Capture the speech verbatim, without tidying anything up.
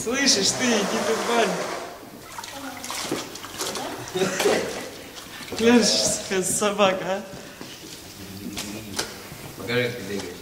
Слышишь ты, иди ты в баню. Глянь, собака, а? Покажи, как ты бегаешь.